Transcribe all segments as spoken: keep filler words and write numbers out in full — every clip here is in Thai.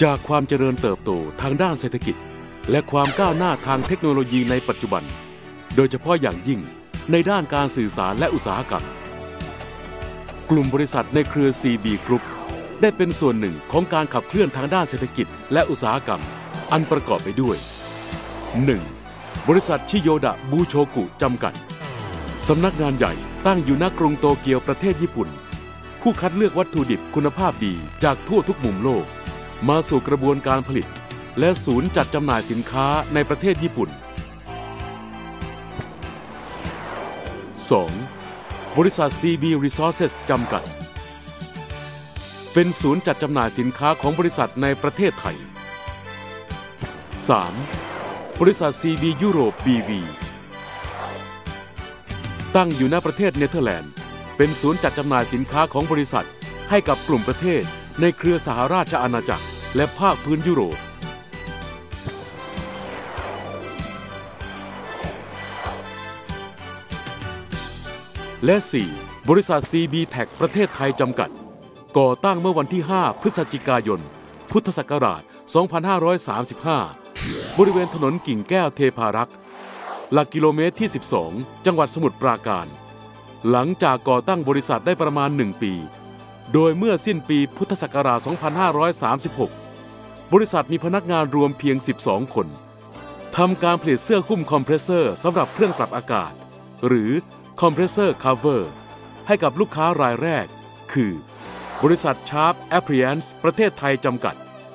จากความเจริญเติบโตทางด้านเศรษฐกิจและความก้าวหน้าทางเทคโนโลยีในปัจจุบันโดยเฉพาะอย่างยิ่งในด้านการสื่อสารและอุตสาหกรรมกลุ่มบริษัทในเครือ ซี บี Group ได้เป็นส่วนหนึ่งของการขับเคลื่อนทางด้านเศรษฐกิจและอุตสาหกรรมอันประกอบไปด้วย หนึ่ง. บริษัทชิโยดะบูโชกุจำกัดสำนักงานใหญ่ตั้งอยู่ณกรุงโตเกียวประเทศญี่ปุ่นผู้คัดเลือกวัตถุดิบคุณภาพดีจากทั่วทุกมุมโลกมาสู่กระบวนการผลิตและศูนย์จัดจำหน่ายสินค้าในประเทศญี่ปุ่น สอง. บริษัท ซี บี Resources จำกัดเป็นศูนย์จัดจำหน่ายสินค้าของบริษัทในประเทศไทย สาม. บริษัท ซี บี ยุโรป บี วี ตั้งอยู่ณประเทศเนเธอร์แลนด์เป็นศูนย์จัดจำหน่ายสินค้าของบริษัทให้กับกลุ่มประเทศในเครือสหราชอาณาจักรและภาคพื้นยุโรปและ สี่. บริษัท ซี บี Tech ประเทศไทยจำกัดก่อตั้งเมื่อวันที่ ห้า พฤศจิกายน พุทธศักราช สองพันห้าร้อยสามสิบห้า บริเวณถนนกิ่งแก้วเทพารักษ์หลักกิโลเมตรที่ สิบสอง จังหวัดสมุทรปราการหลังจากก่อตั้งบริษัทได้ประมาณ หนึ่ง ปีโดยเมื่อสิ้นปีพุทธศักราช สองพันห้าร้อยสามสิบหก บริษัทมีพนักงานรวมเพียง สิบสอง คนทำการผลิตเสื้อหุ้มคอมเพรสเซอร์สำหรับเครื่องปรับอากาศหรือคอมเพรสเซอร์คัฟเวอร์ให้กับลูกค้ารายแรกคือบริษัท Sharp Appliance ประเทศไทยจำกัด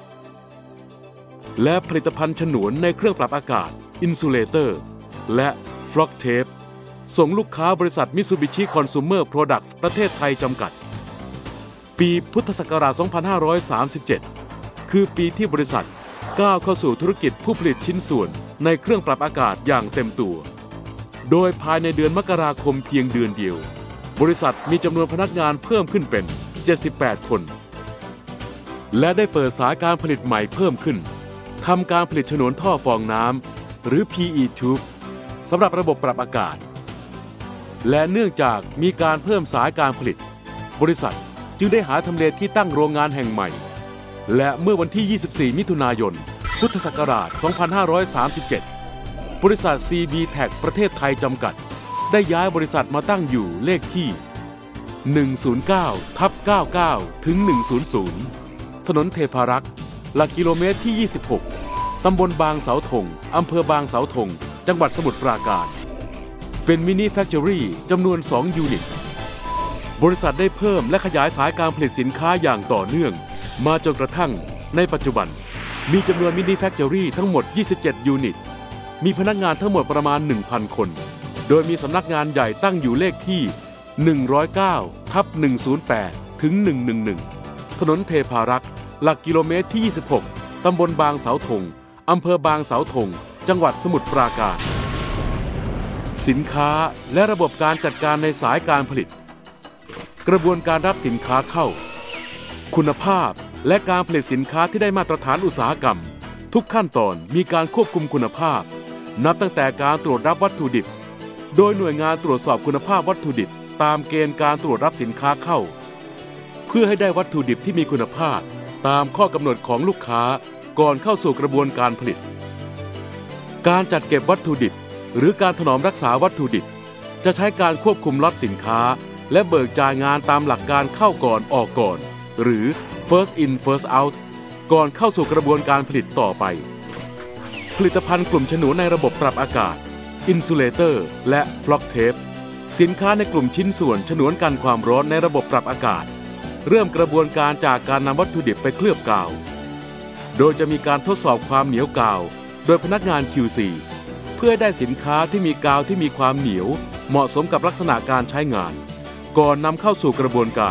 และผลิตภัณฑ์ฉนวนในเครื่องปรับอากาศอินซูเลเตอร์และฟล็อกเทปส่งลูกค้าบริษัท Mitsubishi Consumer Products ประเทศไทยจำกัดปีพุทธศักราช สองพันห้าร้อยสามสิบเจ็ด คือปีที่บริษัทก้าวเข้าสู่ธุรกิจผู้ผลิตชิ้นส่วนในเครื่องปรับอากาศอย่างเต็มตัวโดยภายในเดือนมกราคมเพียงเดือนเดียวบริษัทมีจำนวนพนักงานเพิ่มขึ้นเป็น เจ็ดสิบแปด คนและได้เปิดสายการผลิตใหม่เพิ่มขึ้นทำการผลิตฉนวนท่อฟองน้ำหรือ พี อี Tube สำหรับระบบปรับอากาศและเนื่องจากมีการเพิ่มสายการผลิตบริษัทจึงได้หาทำเลที่ตั้งโรงงานแห่งใหม่และเมื่อวันที่ ยี่สิบสี่ มิถุนายน พุทธศักราช สองพันห้าร้อยสามสิบเจ็ด บริษัท ซี บี Tech ประเทศไทยจำกัดได้ย้ายบริษัทมาตั้งอยู่เลขที่ หนึ่งศูนย์เก้าทับเก้าเก้า ถึง หนึ่งศูนย์ศูนย์ ถนนเทพารักษ์หลักกิโลเมตรที่ ยี่สิบหก ตำบลบางเสาธงอำเภอบางเสาธงจังหวัดสมุทรปราการเป็นมินิแฟคทอรี่จำนวน สอง ยูนิตบริษัทได้เพิ่มและขยายสายการผลิตสินค้าอย่างต่อเนื่องมาจนกระทั่งในปัจจุบันมีจำนวนมินิแฟคทอรี่ทั้งหมด ยี่สิบเจ็ด ยูนิตมีพนักงานทั้งหมดประมาณ หนึ่งพัน คนโดยมีสำนักงานใหญ่ตั้งอยู่เลขที่ หนึ่งศูนย์เก้าทับหนึ่งศูนย์แปด ถึง หนึ่งหนึ่งหนึ่ง ถนนเทพารักษ์หลักกิโลเมตรที่ ยี่สิบหก ตำบลบางเสาธงอำเภอบางเสาธงจังหวัดสมุทรปราการสินค้าและระบบการจัดการในสายการผลิตกระบวนการรับสินค้าเข้าคุณภาพและการผลิตสินค้าที่ได้มาตรฐานอุตสาหกรรมทุกขั้นตอนมีการควบคุมคุณภาพนับตั้งแต่การตรวจรับวัตถุดิบโดยหน่วยงานตรวจสอบคุณภาพวัตถุดิบตามเกณฑ์การตรวจรับสินค้าเข้าเพื่อให้ได้วัตถุดิบที่มีคุณภาพตามข้อกำหนดของลูกค้าก่อนเข้าสู่กระบวนการผลิตการจัดเก็บวัตถุดิบหรือการถนอมรักษาวัตถุดิบจะใช้การควบคุมล็อตสินค้าและเบิกจ่ายงานตามหลักการเข้าก่อนออกก่อนหรือ first in first out ก่อนเข้าสู่กระบวนการผลิตต่อไปผลิตภัณฑ์กลุ่มฉนวนในระบบปรับอากาศอินซูเลเตอร์และฟล็อกเทปสินค้าในกลุ่มชิ้นส่วนฉนวนกันความร้อนในระบบปรับอากาศเริ่มกระบวนการจากการนำวัตถุดิบไปเคลือบกาวโดยจะมีการทดสอบความเหนียวกาวโดยพนักงาน คิว ซี เพื่อได้สินค้าที่มีกาวที่มีความเหนียวเหมาะสมกับลักษณะการใช้งานก่อนนำเข้าสู่กระบวนการ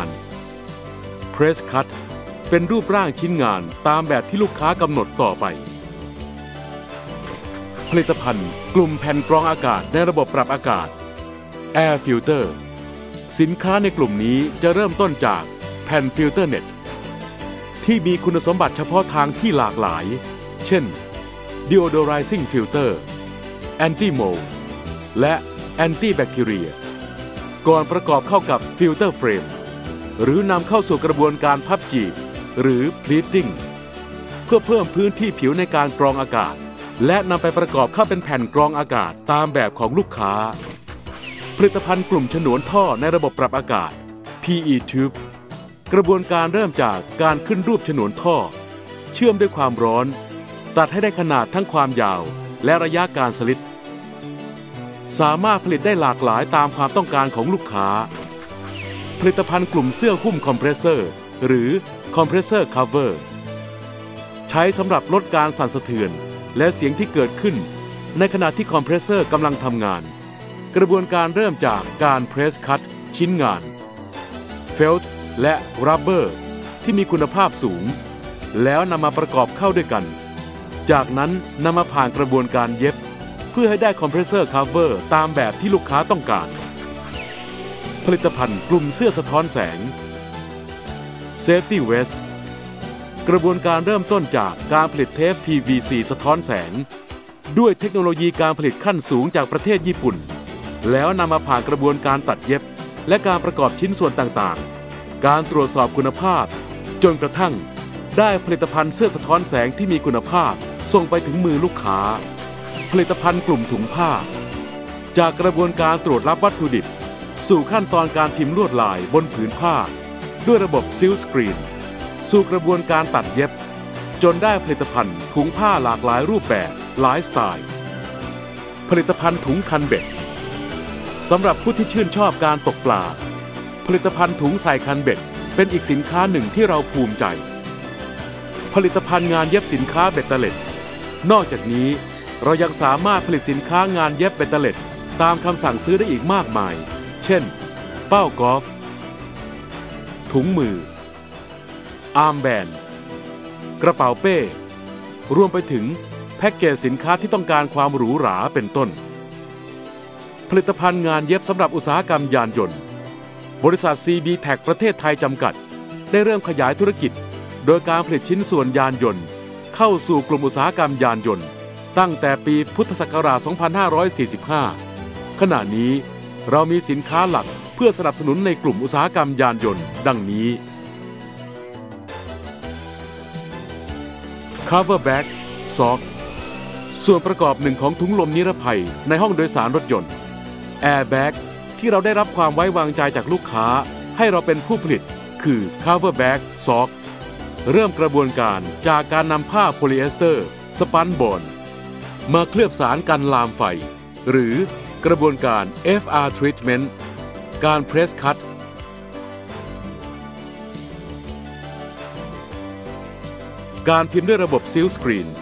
Press Cut เป็นรูปร่างชิ้นงานตามแบบที่ลูกค้ากำหนดต่อไปผลิตภัณฑ์กลุ่มแผ่นกรองอากาศในระบบปรับอากาศ Air Filter สินค้าในกลุ่มนี้จะเริ่มต้นจากแผ่น Filter Net ที่มีคุณสมบัติเฉพาะทางที่หลากหลายเช่น Deodorizing Filter Anti-Mold และ Anti-Bacteria ก่อนประกอบเข้ากับ Filter Frame หรือนำเข้าสู่กระบวนการพับจีบหรือ Pleating เพื่อเพิ่มพื้นที่ผิวในการกรองอากาศและนำไปประกอบเข้าเป็นแผ่นกรองอากาศตามแบบของลูกค้าผลิตภัณฑ์กลุ่มฉนวนท่อในระบบปรับอากาศ พี อี Tube กระบวนการเริ่มจากการขึ้นรูปฉนวนท่อเชื่อมด้วยความร้อนตัดให้ได้ขนาดทั้งความยาวและระยะการสลิดสามารถผลิตได้หลากหลายตามความต้องการของลูกค้าผลิตภัณฑ์กลุ่มเสื้อหุ้มคอมเพรสเซอร์หรือคอมเพรสเซอร์คัฟเวอร์ใช้สำหรับลดการสั่นสะเทือนและเสียงที่เกิดขึ้นในขณะที่คอมเพรสเซอร์กำลังทำงานกระบวนการเริ่มจากการเพรสคัตชิ้นงานเฟลต์และรับเบอร์ที่มีคุณภาพสูงแล้วนำมาประกอบเข้าด้วยกันจากนั้นนำมาผ่านกระบวนการเย็บเพื่อให้ได้คอมเพรสเซอร์คัฟเวอร์ตามแบบที่ลูกค้าต้องการผลิตภัณฑ์กลุ่มเสื้อสะท้อนแสง Safety Vest กระบวนการเริ่มต้นจากการผลิตเทป พี วี ซี สะท้อนแสงด้วยเทคโนโลยีการผลิตขั้นสูงจากประเทศญี่ปุ่นแล้วนำมาผ่านกระบวนการตัดเย็บและการประกอบชิ้นส่วนต่างๆการตรวจสอบคุณภาพจนกระทั่งได้ผลิตภัณฑ์เสื้อสะท้อนแสงที่มีคุณภาพส่งไปถึงมือลูกค้าผลิตภัณฑ์กลุ่มถุงผ้าจากกระบวนการตรวจรับวัตถุดิบสู่ขั้นตอนการพิมพ์ลวดลายบนผืนผ้าด้วยระบบซิลสกรีนสู่กระบวนการตัดเย็บจนได้ผลิตภัณฑ์ถุงผ้าหลากหลายรูปแบบหลายสไตล์ผลิตภัณฑ์ถุงคันเบ็ดสำหรับผู้ที่ชื่นชอบการตกปลาผลิตภัณฑ์ถุงใส่คันเบ็ดเป็นอีกสินค้าหนึ่งที่เราภูมิใจผลิตภัณฑ์งานเย็บสินค้าเบ็ดเตล็ดนอกจากนี้เรายังสามารถผลิตสินค้างานเย็บเบ็ดเตล็ดตามคำสั่งซื้อได้อีกมากมายเช่นเป้ากอล์ฟถุงมืออาร์มแบนด์กระเป๋าเป้รวมไปถึงแพ็กเกจสินค้าที่ต้องการความหรูหราเป็นต้นผลิตภัณฑ์งานเย็บสำหรับอุตสาหกรรมยานยนต์บริษัท ซี บี แท็ก ประเทศไทยจำกัดได้เริ่มขยายธุรกิจโดยการผลิตชิ้นส่วนยานยนต์เข้าสู่กลุ่มอุตสาหกรรมยานยนต์ตั้งแต่ปีพุทธศักราช สองพันห้าร้อยสี่สิบห้า ขณะนี้เรามีสินค้าหลักเพื่อสนับสนุนในกลุ่มอุตสาหกรรมยานยนต์ดังนี้ Cover Bag Sock ส่วนประกอบหนึ่งของถุงลมนิรภัยในห้องโดยสารรถยนต์ Airbag ที่เราได้รับความไว้วางใจจากลูกค้าให้เราเป็นผู้ผลิตคือ Cover Bag Sock เริ่มกระบวนการจากการนำผ้าโพลีเอสเตอร์สปันบอนด์มาเคลือบสารกันลามไฟหรือกระบวนการ เอฟ อาร์ Treatment การ Press Cut การพิมพ์ด้วยระบบซิลสกรีน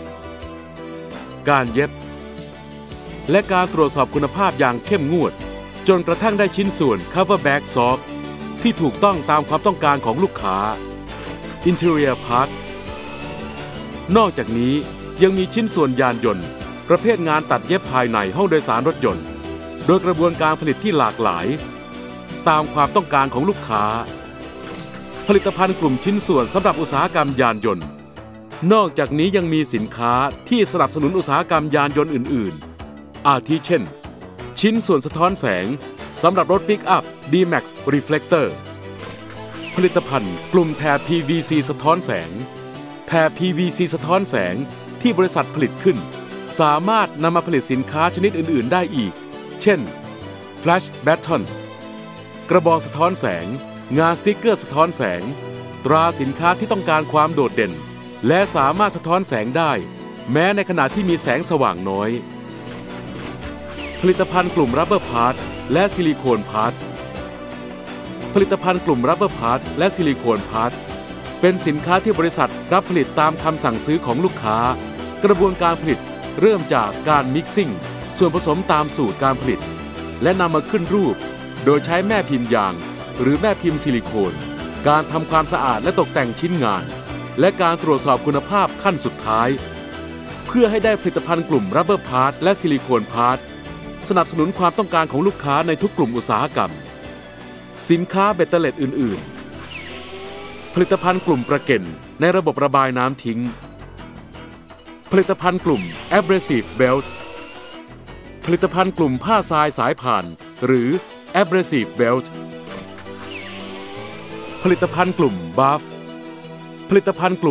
การเย็บและการตรวจสอบคุณภาพอย่างเข้มงวดจนกระทั่งได้ชิ้นส่วน Cover Bag Sock ที่ถูกต้องตามความต้องการของลูกค้า Interior Part นอกจากนี้ยังมีชิ้นส่วนยานยนต์ประเภทงานตัดเย็บภายในห้องโดยสารรถยนต์โดยกระบวนการผลิตที่หลากหลายตามความต้องการของลูกค้าผลิตภัณฑ์กลุ่มชิ้นส่วนสำหรับอุตสาหกรรมยานยนต์นอกจากนี้ยังมีสินค้าที่สนับสนุนอุตสาหกรรมยานยนต์อื่นๆอาทิเช่นชิ้นส่วนสะท้อนแสงสำหรับรถปิกอัพ ดี แม็กซ์ Reflector ผลิตภัณฑ์กลุ่มแถบ พี วี ซี สะท้อนแสงแถบ พี วี ซี สะท้อนแสงที่บริษัทผลิตขึ้นสามารถนำมาผลิตสินค้าชนิดอื่นๆได้อีกเช่น Flash Baton กระบอกสะท้อนแสงงานสติ๊กเกอร์สะท้อนแสงตราสินค้าที่ต้องการความโดดเด่นและสามารถสะท้อนแสงได้แม้ในขณะที่มีแสงสว่างน้อยผลิตภัณฑ์กลุ่มรับเบอร์พาร์ทและซิลิโคนพาร์ทผลิตภัณฑ์กลุ่มรับเบอร์พาร์ทและซิลิโคนพาร์ทเป็นสินค้าที่บริษัทรับผลิตตามคำสั่งซื้อของลูกค้ากระบวนการผลิตเริ่มจากการมิกซิ่งส่วนผสมตามสูตรการผลิตและนำมาขึ้นรูปโดยใช้แม่พิมพ์ยางหรือแม่พิมพ์ซิลิโคนการทำความสะอาดและตกแต่งชิ้นงานและการตรวจสอบคุณภาพขั้นสุดท้ายเพื่อให้ได้ผลิตภัณฑ์กลุ่มรับเบอร์พาร์ทและซิลิโคนพาร์ทสนับสนุนความต้องการของลูกค้าในทุกกลุ่มอุตสาหกรรมสินค้าเบ็ดเตล็ดอื่นๆผลิตภัณฑ์กลุ่มประเก็นในระบบระบายน้ำทิ้งผลิตภัณฑ์กลุ่ม Abrasive Belt ผลิตภัณฑ์กลุ่มผ้าทรายสายผ่านหรือ Abrasive Belt ผลิตภัณฑ์กลุ่ม Buff ผลิตภัณฑ์กลุ่ม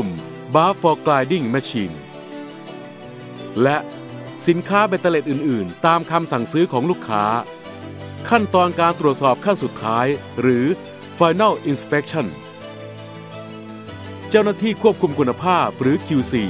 Bar for Gliding Machine และสินค้าเบตเตอร์เล็ตอื่นๆตามคำสั่งซื้อของลูกค้าขั้นตอนการตรวจสอบขั้นสุดท้ายหรือ Final Inspection เจ้าหน้าที่ควบคุมคุณภาพหรือ คิว ซี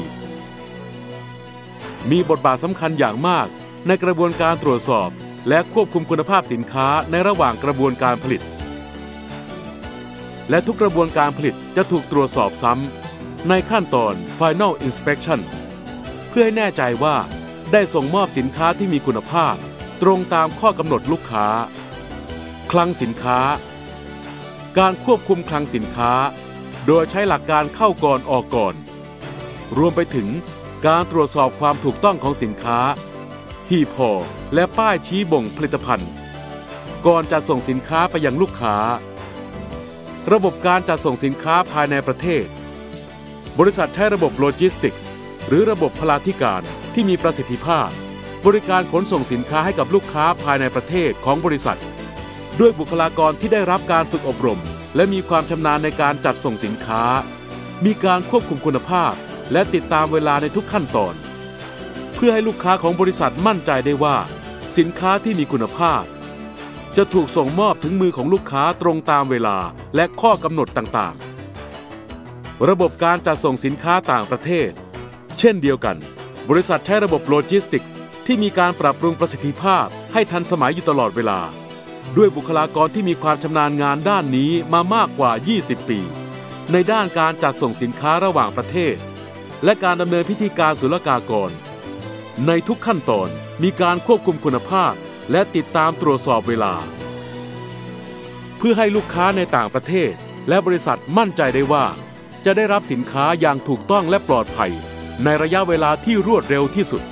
มีบทบาทสำคัญอย่างมากในกระบวนการตรวจสอบและควบคุมคุณภาพสินค้าในระหว่างกระบวนการผลิตและทุกกระบวนการผลิตจะถูกตรวจสอบซ้ำในขั้นตอน Final Inspection เพื่อให้แน่ใจว่าได้ส่งมอบสินค้าที่มีคุณภาพตรงตามข้อกำหนดลูกค้าคลังสินค้าการควบคุมคลังสินค้าโดยใช้หลักการเข้าก่อนออกก่อนรวมไปถึงการตรวจสอบความถูกต้องของสินค้าหีบห่อและป้ายชี้บ่งผลิตภัณฑ์ก่อนจะส่งสินค้าไปยังลูกค้าระบบการจัดส่งสินค้าภายในประเทศบริษัทใช้ระบบโลจิสติกส์หรือระบบพลาธิการที่มีประสิทธิภาพบริการขนส่งสินค้าให้กับลูกค้าภายในประเทศของบริษัทด้วยบุคลากรที่ได้รับการฝึกอบรมและมีความชำนาญในการจัดส่งสินค้ามีการควบคุมคุณภาพและติดตามเวลาในทุกขั้นตอนเพื่อให้ลูกค้าของบริษัทมั่นใจได้ว่าสินค้าที่มีคุณภาพจะถูกส่งมอบถึงมือของลูกค้าตรงตามเวลาและข้อกำหนดต่างๆระบบการจัดส่งสินค้าต่างประเทศเช่นเดียวกันบริษัทใช้ระบบโลจิสติกส์ที่มีการปรับปรุงประสิทธิภาพให้ทันสมัยอยู่ตลอดเวลาด้วยบุคลากรที่มีความชำนาญงานด้านนี้มามากกว่ายี่สิบปีในด้านการจัดส่งสินค้าระหว่างประเทศและการดำเนินพิธีการศุลกากรในทุกขั้นตอนมีการควบคุมคุณภาพและติดตามตรวจสอบเวลาเพื่อให้ลูกค้าในต่างประเทศและบริษัทมั่นใจได้ว่าจะได้รับสินค้าอย่างถูกต้องและปลอดภัยในระยะเวลาที่รวดเร็วที่สุด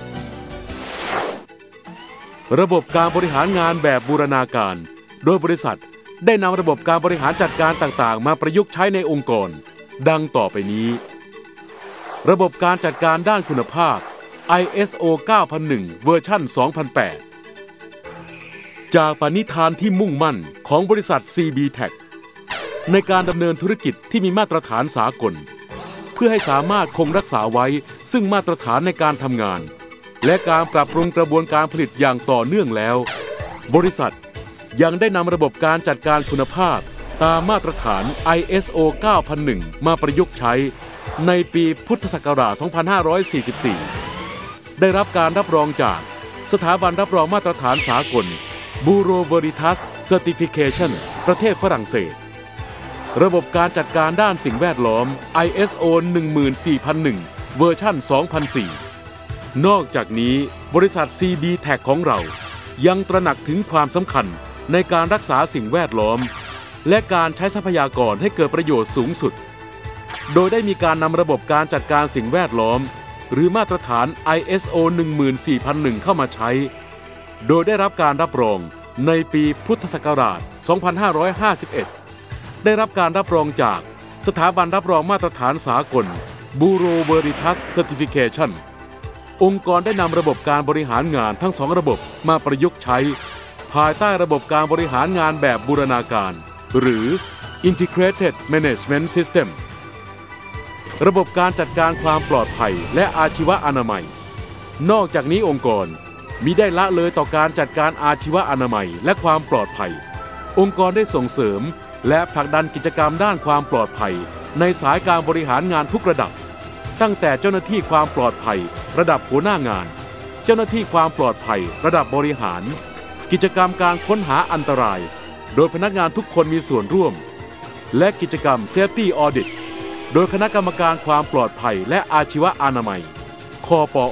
ระบบการบริหารงานแบบบูรณาการโดยบริษัทได้นำระบบการบริหารจัดการต่างๆมาประยุกต์ใช้ในองค์กรดังต่อไปนี้ระบบการจัดการด้านคุณภาพ ไอ เอส โอ เก้าพันหนึ่ง เวอร์ชัน สองพันแปด จากปณิธานที่มุ่งมั่นของบริษัท ซี บี ที เอ ซี ในการดำเนินธุรกิจที่มีมาตรฐานสากลเพื่อให้สามารถคงรักษาไว้ซึ่งมาตรฐานในการทำงานและการปรับปรุงกระบวนการผลิตอย่างต่อเนื่องแล้วบริษัทยังได้นำระบบการจัดการคุณภาพตามมาตรฐาน ไอ เอส โอ เก้าพันหนึ่ง มาประยุกต์ใช้ในปีพุทธศักราช สองพันห้าร้อยสี่สิบสี่ ได้รับการรับรองจากสถาบันรับรองมาตรฐานสากล Bureau Veritas Certification ประเทศฝรั่งเศสระบบการจัดการด้านสิ่งแวดล้อม ไอ เอส โอ หนึ่งหมื่นสี่พันหนึ่ง เวอร์ชัน สองพันสี่ นอกจากนี้บริษัท ซี บี ที เอ ซี ของเรายังตระหนักถึงความสำคัญในการรักษาสิ่งแวดล้อมและการใช้ทรัพยากรให้เกิดประโยชน์สูงสุดโดยได้มีการนำระบบการจัดการสิ่งแวดล้อมหรือมาตรฐาน ไอ เอส โอ หนึ่งหมื่นสี่พันหนึ่ง เข้ามาใช้โดยได้รับการรับรองในปีพุทธศักราช สองพันห้าร้อยห้าสิบเอ็ด ได้รับการรับรองจากสถาบันรับรองมาตรฐานสากล Bureau Veritas Certification องค์กรได้นำระบบการบริหารงานทั้งสองระบบมาประยุกต์ใช้ภายใต้ระบบการบริหารงานแบบบูรณาการหรือ Integrated Management System ระบบการจัดการความปลอดภัยและอาชีวอนามัยนอกจากนี้องค์กรมิได้ละเลยต่อการจัดการอาชีวอนามัยและความปลอดภัยองค์กรได้ส่งเสริมและผลักดันกิจกรรมด้านความปลอดภัยในสายการบริหารงานทุกระดับตั้งแต่เจ้าหน้าที่ความปลอดภัยระดับหัวหน้างานเจ้าหน้าที่ความปลอดภัยระดับบริหารกิจกรรมการค้นหาอันตรายโดยพนักงานทุกคนมีส่วนร่วมและกิจกรรม Safety Audit โดยคณะกรรมการความปลอดภัยและอาชีวอนามัย คปอ.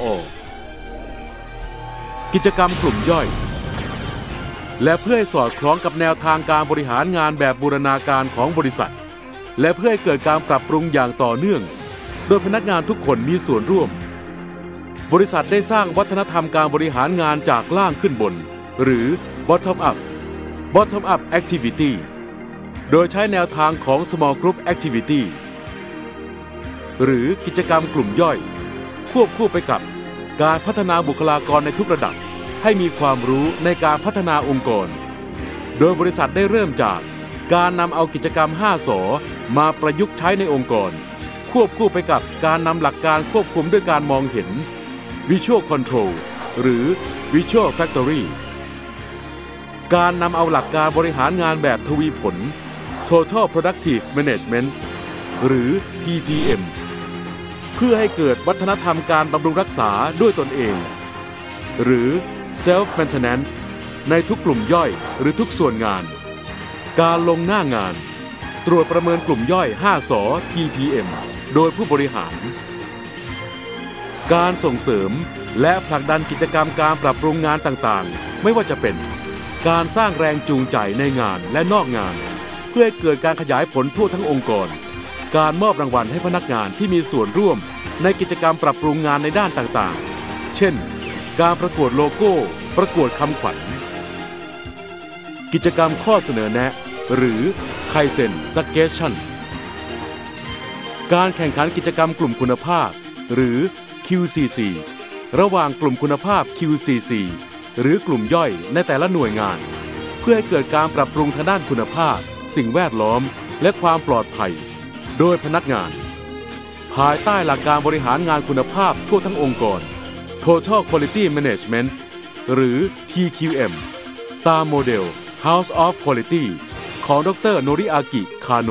กิจกรรมกลุ่มย่อยและเพื่อให้สอดคล้องกับแนวทางการบริหารงานแบบบูรณาการของบริษัทและเพื่อให้เกิดการปรับปรุงอย่างต่อเนื่องโดยพนักงานทุกคนมีส่วนร่วมบริษัทได้สร้างวัฒนธรรมการบริหารงานจากล่างขึ้นบนหรือ bottom up bottom up activity โดยใช้แนวทางของ small group activity หรือกิจกรรมกลุ่มย่อยควบคู่ไปกับการพัฒนาบุคลากรในทุกระดับให้มีความรู้ในการพัฒนาองค์กรโดยบริษัทได้เริ่มจากการนำเอากิจกรรม ห้า ส มาประยุกต์ใช้ในองค์กรคควบคู่ไปกับการนำหลักการควบคุมด้วยการมองเห็น Visual Control หรือ Visual Factory การนำเอาหลักการบริหารงานแบบทวีผล Total Productive Management หรือ ที พี เอ็ม เพื่อให้เกิดวัฒนธรรมการบำรุงรักษาด้วยตนเองหรือ Self Maintenance ในทุกกลุ่มย่อยหรือทุกส่วนงานการลงหน้างานตรวจประเมินกลุ่มย่อย ห้า ส ที พี เอ็ม โดยผู้บริหารการส่งเสริมและผลักดันกิจกรรมการปรับปรุงงานต่างๆไม่ว่าจะเป็นการสร้างแรงจูงใจในงานและนอกงานเพื่อให้เกิดการขยายผลทั่วทั้งองค์กรการมอบรางวัลให้พนักงานที่มีส่วนร่วมในกิจกรรมปรับปรุงงานในด้านต่างๆเช่นการประกวดโลโก้ประกวดคำขวัญกิจกรรมข้อเสนอแนะหรือ Kaizen Suggestion การแข่งขันกิจกรรมกลุ่มคุณภาพหรือ คิว ซี ซี ระหว่างกลุ่มคุณภาพ คิว ซี ซี หรือกลุ่มย่อยในแต่ละหน่วยงานเพื่อให้เกิดการปรับปรุงทางด้านคุณภาพสิ่งแวดล้อมและความปลอดภัยโดยพนักงานภายใต้หลักการบริหารงานคุณภาพทั่วทั้งองค์กร Total Quality Management หรือ ที คิว เอ็ม ตามโมเดล House of Quality ของดร.โนริอากิ คาโน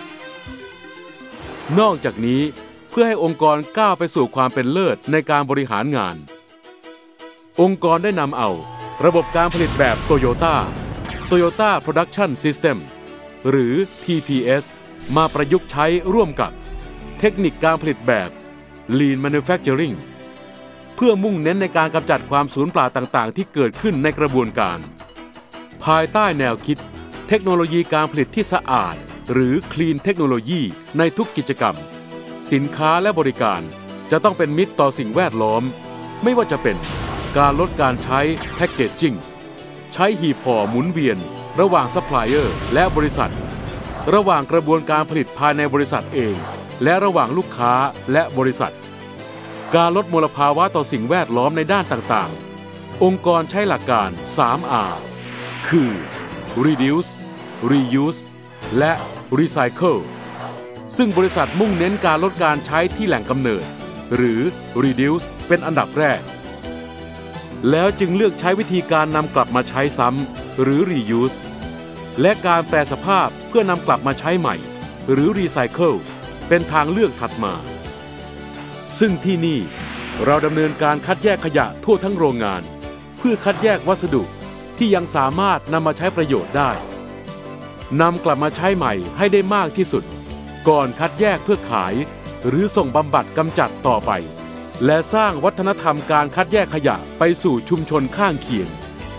นอกจากนี้เพื่อให้องค์กรก้าวไปสู่ความเป็นเลิศในการบริหารงานองค์กรได้นำเอาระบบการผลิตแบบ Toyota Toyota Production System หรือ ที พี เอส มาประยุกต์ใช้ร่วมกับเทคนิคการผลิตแบบ Lean Manufacturing เพื่อมุ่งเน้นในการกำจัดความสูญเปล่าต่างๆที่เกิดขึ้นในกระบวนการภายใต้แนวคิดเทคโนโลยีการผลิตที่สะอาดหรือ Clean Technology ในทุกกิจกรรมสินค้าและบริการจะต้องเป็นมิตรต่อสิ่งแวดล้อมไม่ว่าจะเป็นการลดการใช้แพ็กเกจจิ้งใช้หีบห่อหมุนเวียนระหว่างซัพพลายเออร์และบริษัทระหว่างกระบวนการผลิตภายในบริษัทเองและระหว่างลูกค้าและบริษัทการลดมลภาวะต่อสิ่งแวดล้อมในด้านต่างๆองค์กรใช้หลักการ สาม อาร์ คือ Reduce Reuse และ Recycle ซึ่งบริษัทมุ่งเน้นการลดการใช้ที่แหล่งกำเนิดหรือ Reduce เป็นอันดับแรกแล้วจึงเลือกใช้วิธีการนำกลับมาใช้ซ้ำหรือ Reuse และการแปรสภาพเพื่อนำกลับมาใช้ใหม่หรือ Recycle เป็นทางเลือกถัดมาซึ่งที่นี่เราดำเนินการคัดแยกขยะทั่วทั้งโรงงานเพื่อคัดแยกวัสดุที่ยังสามารถนำมาใช้ประโยชน์ได้นำกลับมาใช้ใหม่ให้ได้มากที่สุดก่อนคัดแยกเพื่อขายหรือส่งบำบัดกำจัดต่อไปและสร้างวัฒนธรรมการคัดแยกขยะไปสู่ชุมชนข้างเคียง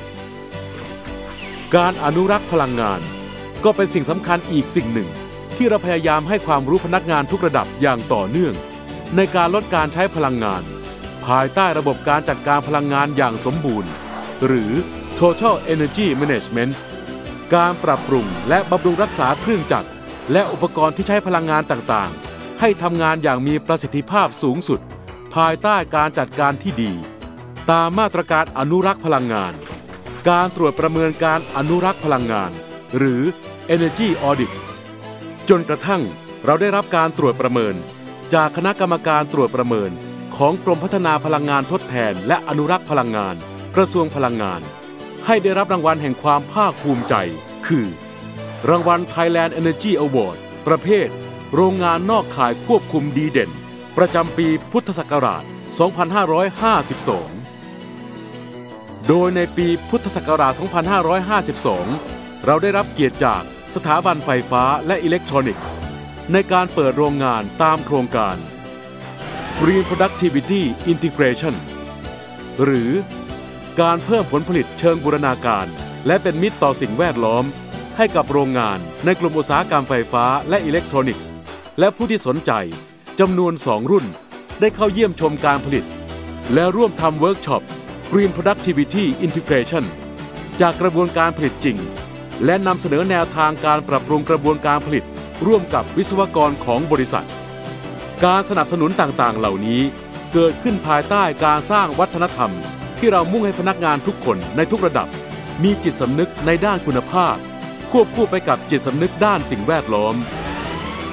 การอนุรักษ์พลังงานก็เป็นสิ่งสำคัญอีกสิ่งหนึ่งที่เราพยายามให้ความรู้พนักงานทุกระดับอย่างต่อเนื่องในการลดการใช้พลังงานภายใต้ระบบการจัดการพลังงานอย่างสมบูรณ์หรือ Total Energy Management การปรับปรุงและบำรุงรักษาเครื่องจักรและอุปกรณ์ที่ใช้พลังงานต่างๆให้ทำงานอย่างมีประสิทธิภาพสูงสุดภายใต้การจัดการที่ดีตามมาตรการอนุรักษ์พลังงานการตรวจประเมินการอนุรักษ์พลังงานหรือ Energy Audit จนกระทั่งเราได้รับการตรวจประเมินจากคณะกรรมการตรวจประเมินของกรมพัฒนาพลังงานทดแทนและอนุรักษ์พลังงานกระทรวงพลังงานให้ได้รับรางวัลแห่งความภาคภูมิใจคือรางวัล Thailand Energy Award ประเภทโรงงานนอกข่ายควบคุมดีเด่นประจำปีพุทธศักราช สองพันห้าร้อยห้าสิบสอง โดยในปีพุทธศักราช สองพันห้าร้อยห้าสิบสอง เราได้รับเกียรติจากสถาบันไฟฟ้าและอิเล็กทรอนิกส์ในการเปิดโรงงานตามโครงการ Green Productivity Integration หรือการเพิ่มผลผลิตเชิงบูรณาการและเป็นมิตรต่อสิ่งแวดล้อมให้กับโรงงานในกลุ่มอุตสาหกรรมไฟฟ้าและอิเล็กทรอนิกส์และผู้ที่สนใจจำนวนสองรุ่นได้เข้าเยี่ยมชมการผลิตและร่วมทำเวิร์กช็อป Green Productivity Integration จากกระบวนการผลิตจริงและนำเสนอแนวทางการปรับปรุงกระบวนการผลิตร่วมกับวิศวกรของบริษัทการสนับสนุนต่างๆเหล่านี้เกิดขึ้นภายใต้การสร้างวัฒนธรรมที่เรามุ่งให้พนักงานทุกคนในทุกระดับมีจิตสำนึกในด้านคุณภาพควบคู่ไปกับจิตสำนึกด้านสิ่งแวดล้อม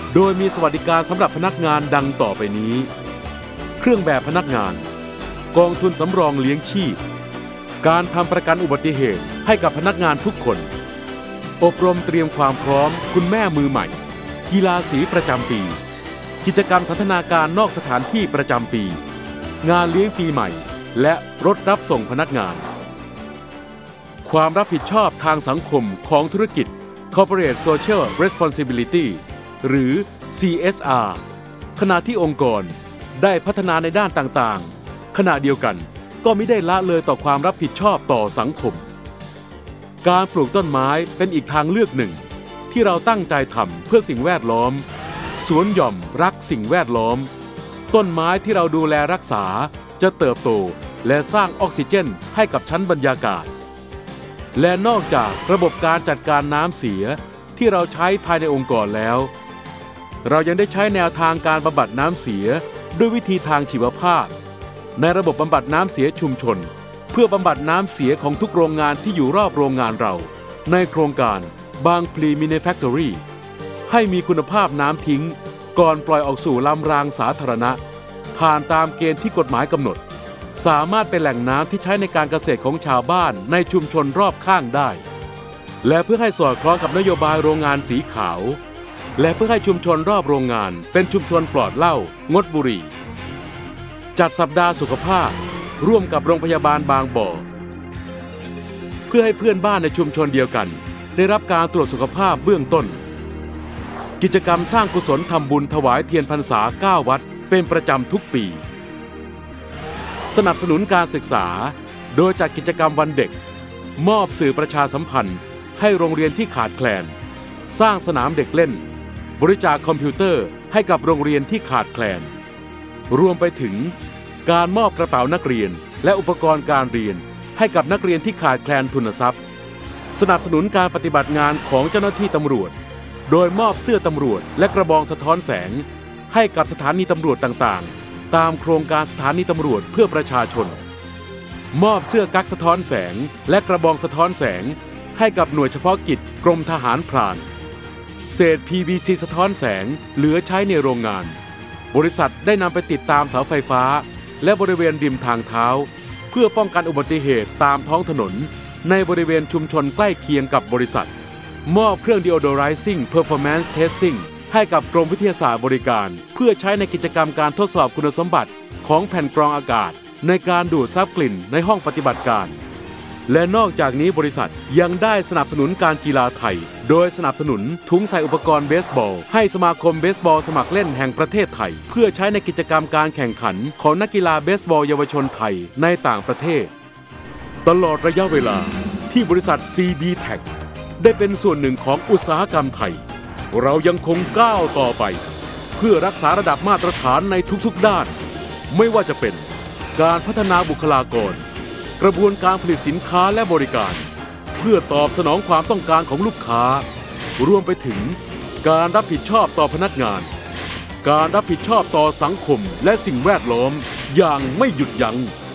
โดยมีสวัสดิการสำหรับพนักงานดังต่อไปนี้เครื่องแบบพนักงานกองทุนสำรองเลี้ยงชีพการทำประกันอุบัติเหตุให้กับพนักงานทุกคนอบรมเตรียมความพร้อมคุณแม่มือใหม่กีฬาสีประจำปีกิจกรรมสันทนาการนอกสถานที่ประจำปีงานเลี้ยงปีใหม่และรถรับส่งพนักงานความรับผิดชอบทางสังคมของธุรกิจ Corporate Social Responsibility หรือ ซี เอส อาร์ ขณะที่องค์กรได้พัฒนาในด้านต่างๆขณะเดียวกันก็ไม่ได้ละเลยต่อความรับผิดชอบต่อสังคมการปลูกต้นไม้เป็นอีกทางเลือกหนึ่งที่เราตั้งใจทำเพื่อสิ่งแวดล้อมสวนหย่อมรักสิ่งแวดล้อมต้นไม้ที่เราดูแลรักษาจะเติบโตและสร้างออกซิเจนให้กับชั้นบรรยากาศและนอกจากระบบการจัดการน้ำเสียที่เราใช้ภายในองค์กรแล้วเรายังได้ใช้แนวทางการบำบัดน้ำเสียด้วยวิธีทางชีวภาพในระบบบำบัดน้ำเสียชุมชนเพื่อบำบัดน้ำเสียของทุกโรงงานที่อยู่รอบโรงงานเราในโครงการบางพลีมินิแฟคทอรี่ให้มีคุณภาพน้ำทิ้งก่อนปล่อยออกสู่ลำรางสาธารณะผ่านตามเกณฑ์ที่กฎหมายกำหนดสามารถเป็นแหล่งน้ำที่ใช้ในการเกษตรของชาวบ้านในชุมชนรอบข้างได้และเพื่อให้สอดคล้องกับนโยบายโรงงานสีขาวและเพื่อให้ชุมชนรอบโรงงานเป็นชุมชนปลอดเหล้างดบุหรี่จัดสัปดาห์สุขภาพร่วมกับโรงพยาบาลบางบ่อเพื่อให้เพื่อนบ้านในชุมชนเดียวกันได้รับการตรวจสุขภาพเบื้องต้นกิจกรรมสร้างกุศลทำบุญถวายเทียนพรรษาเก้าวัดเป็นประจำทุกปีสนับสนุนการศึกษาโดยจัดกิจกรรมวันเด็กมอบสื่อประชาสัมพันธ์ให้โรงเรียนที่ขาดแคลนสร้างสนามเด็กเล่นบริจาคคอมพิวเตอร์ให้กับโรงเรียนที่ขาดแคลนรวมไปถึงการมอบกระเป๋านักเรียนและอุปกรณ์การเรียนให้กับนักเรียนที่ขาดแคลนทุนทรัพย์สนับสนุนการปฏิบัติงานของเจ้าหน้าที่ตำรวจโดยมอบเสื้อตำรวจและกระบองสะท้อนแสงให้กับสถานีตำรวจต่างๆตามโครงการสถานีตำรวจเพื่อประชาชนมอบเสื้อกั๊กสะท้อนแสงและกระบองสะท้อนแสงให้กับหน่วยเฉพาะกิจกรมทหารพรานเศษ พี วี ซี สะท้อนแสงเหลือใช้ในโรงงานบริษัทได้นำไปติดตามเสาไฟฟ้าและบริเวณริมทางเท้าเพื่อป้องกันอุบัติเหตุตามท้องถนนในบริเวณชุมชนใกล้เคียงกับบริษัทมอบเครื่อง Deodorizing Performance Testing ให้กับกรมวิทยาศาสตร์บริการเพื่อใช้ในกิจกรรมการทดสอบคุณสมบัติของแผ่นกรองอากาศในการดูดซับกลิ่นในห้องปฏิบัติการและนอกจากนี้บริษัทยังได้สนับสนุนการกีฬาไทยโดยสนับสนุนถุงใส่อุปกรณ์เบสบอลให้สมาคมเบสบอลสมัครเล่นแห่งประเทศไทยเพื่อใช้ในกิจกรรมการแข่งขันของนักกีฬาเบสบอลเยาวชนไทยในต่างประเทศตลอดระยะเวลาที่บริษัท ซี บี ที เอ ซี ได้เป็นส่วนหนึ่งของอุตสาหกรรมไทยเรายังคงก้าวต่อไปเพื่อรักษาระดับมาตรฐานในทุกๆด้านไม่ว่าจะเป็นการพัฒนาบุคลากรกระบวนการผลิตสินค้าและบริการเพื่อตอบสนองความต้องการของลูกค้ารวมไปถึงการรับผิดชอบต่อพนักงานการรับผิดชอบต่อสังคมและสิ่งแวดล้อมอย่างไม่หยุดยั้ง